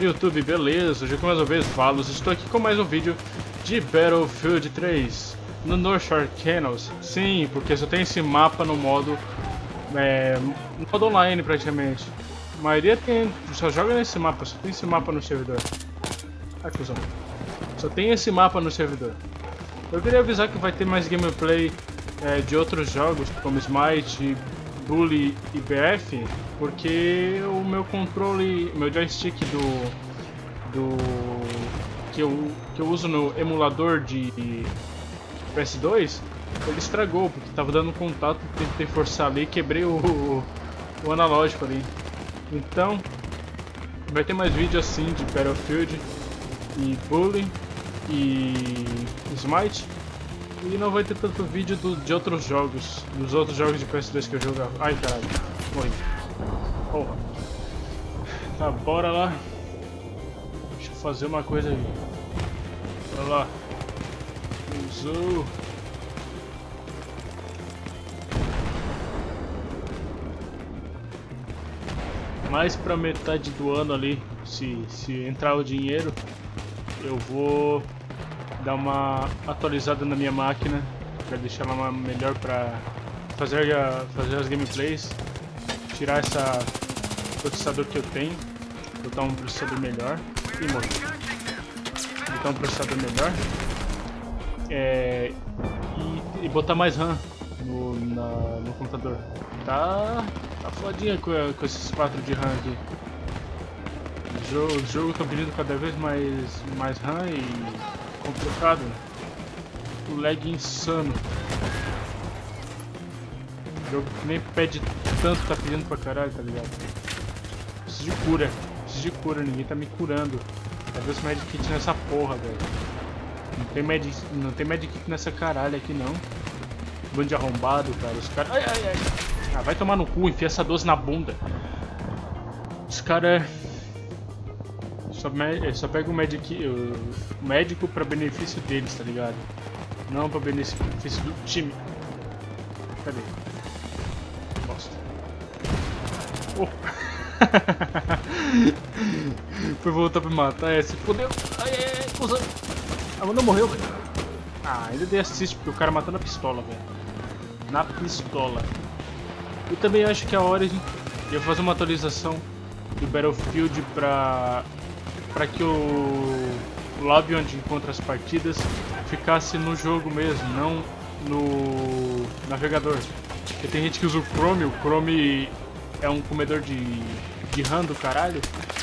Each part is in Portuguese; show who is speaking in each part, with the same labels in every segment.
Speaker 1: YouTube, beleza? Hoje mais uma vez falo, estou aqui com mais um vídeo de Battlefield 3 no North Shore Canals. Sim, porque só tem esse mapa no modo online praticamente. A maioria só joga nesse mapa, só tem esse mapa no servidor. Ai, cuzão. Só tem esse mapa no servidor. Eu queria avisar que vai ter mais gameplay de outros jogos, como Smite, Bully e BF, porque o meu controle, meu joystick que eu uso no emulador de PS2, ele estragou, porque estava dando contato, tentei forçar ali e quebrei o analógico ali. Então, vai ter mais vídeo assim de Battlefield e Bully e Smite. E não vai ter tanto vídeo de outros jogos, dos outros jogos de PS2 que eu jogava. Ai, caralho, morri. Porra. Tá, bora lá. Deixa eu fazer uma coisa aí. Bora lá. Usou. Mais pra metade do ano ali, se entrar o dinheiro, eu vou dar uma atualizada na minha máquina para deixar ela melhor para fazer as gameplays, tirar esse processador que eu tenho, botar um processador melhor e morrer. Botar um processador melhor e botar mais RAM no computador. Tá fodinha com esses 4 de RAM aqui. O jogo tá pedindo cada vez mais RAM e complicado, o lag insano. O jogo que nem pede tanto, tá pedindo pra caralho, tá ligado? Preciso de cura, ninguém tá me curando. Cadê os medikit nessa porra, velho? Não tem medikit nessa caralho aqui não. Bando de arrombado, cara. Os caras. Ai. Ah, vai tomar no cu, enfia essa 12 na bunda. Os caras. Só pega o médico pra benefício deles, tá ligado? Não pra benefício do time. Cadê? Bosta. Oh. Foi voltar pra me matar, se fodeu. Ai, cuzão. Ah, mas não morreu, velho. Ah, ainda dei assist porque o cara matou na pistola, velho. Na pistola. Eu também acho que é a hora de eu fazer uma atualização do Battlefield pra que o lobby onde encontra as partidas ficasse no jogo mesmo, não no navegador. Porque tem gente que usa o Chrome é um comedor de RAM do caralho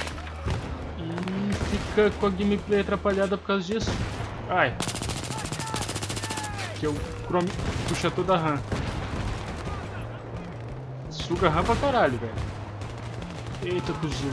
Speaker 1: e fica com a gameplay atrapalhada por causa disso. Ai, que o Chrome puxa toda a RAM, suga RAM pra caralho, velho. Eita, cuzão.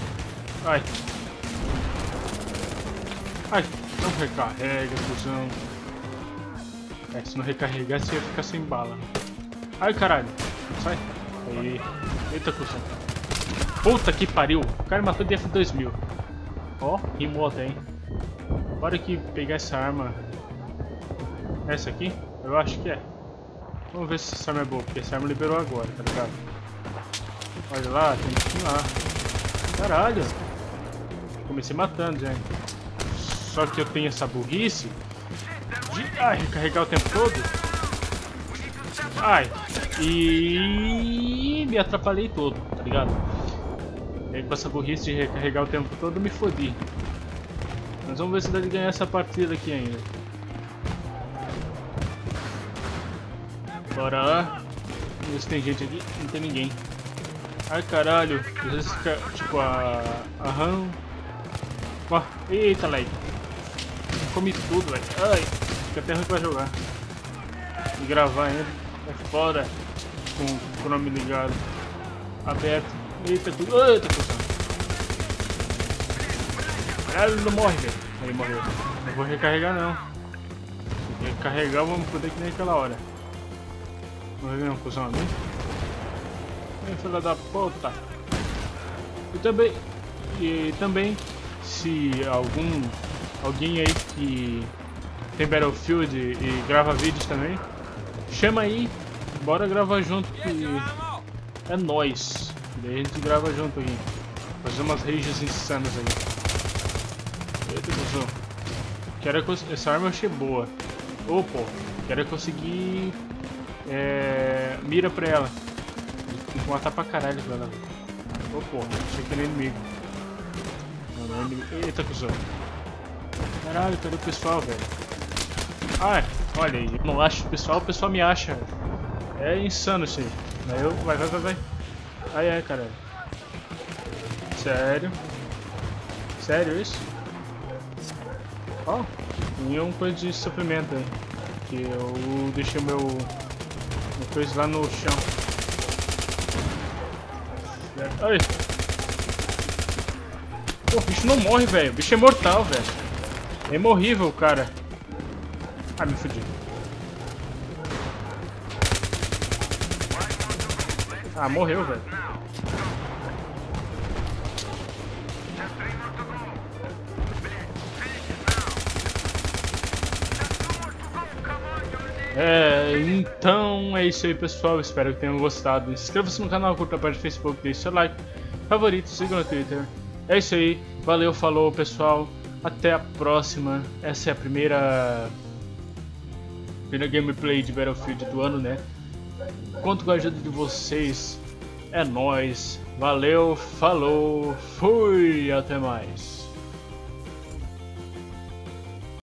Speaker 1: Ai, não recarrega, cuzão. Se não recarregar, você ia ficar sem bala. Ai, caralho. Sai. Aí. Eita, cuzão. Puta que pariu. O cara matou de F2000. Ó, rimou até, hein. Bora aqui pegar essa arma. Essa aqui? Eu acho que é. Vamos ver se essa arma é boa, porque essa arma liberou agora, tá ligado? Olha lá, tem que ir lá. Caralho. Comecei matando, gente. Só que eu tenho essa burrice de recarregar o tempo todo. Ai, e me atrapalhei todo, tá ligado? E aí, com essa burrice de recarregar o tempo todo, me fodi. Mas vamos ver se dá de ganhar essa partida aqui ainda. Bora lá. Vamos ver se tem gente aqui. Não tem ninguém. Ai, caralho. Às vezes fica tipo a RAM. Eita, lag. Comi tudo, velho. Ai, fica até ruim pra jogar. E gravar ainda. É foda. Com o Chrome ligado. Aberto. Eita, tudo. Eita, cuzão. Caralho, não morre, velho. Aí morreu. Não vou recarregar, não. Se recarregar, vamos poder que nem aquela hora. Morreu não, cuzão ali. Ai, filha da puta. E também, se alguém aí que tem Battlefield e grava vídeos também, chama aí, bora gravar junto, que é nóis. Daí a gente grava junto aí, fazer umas rages insanas aí. Eita, cuzão. Essa arma eu achei boa. Ô, pô. Quero conseguir... mira pra ela. Tem que matar pra caralho pra ela. Ô, porra. Achei que era inimigo. Não é inimigo. Eita, cuzão. Caralho, cadê o pessoal, velho? Ah, olha aí. Eu não acho o pessoal me acha. É insano isso aí. Aí eu... Vai. Ai, caralho. Sério? Sério isso? Ó, tinha uma coisa de suprimento aí. Que eu deixei meu coisa lá no chão. Ai! Pô, o bicho não morre, velho. O bicho é mortal, velho. É imorrível, cara. Ah, me fudi. Ah, morreu, velho. Então é isso aí, pessoal. Espero que tenham gostado. Inscreva-se no canal, curta a página do Facebook, deixe seu like, favorito, siga no Twitter. É isso aí. Valeu, falou, pessoal. Até a próxima. Essa é a primeira gameplay de Battlefield do ano, né? Conto com a ajuda de vocês. É nóis. Valeu, falou, fui, até mais.